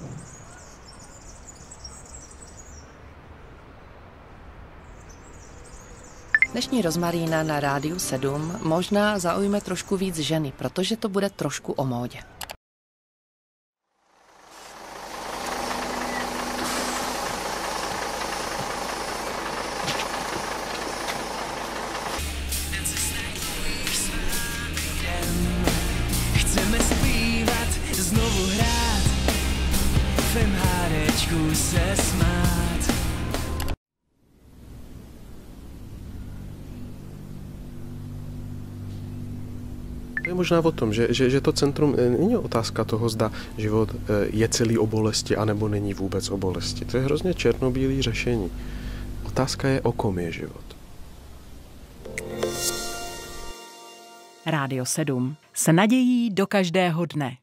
Dnešní Rozmarína na Rádiu 7 možná zaujme trošku víc ženy, protože to bude trošku o módě. Chceme zpívat, znovu hrát, v MHDčku se smát. To je možná o tom, že to centrum není otázka toho, zda život je celý o bolesti, anebo není vůbec o bolesti. To je hrozně černobílý řešení. Otázka je, o kom je život. Rádio 7 s nadějí do každého dne.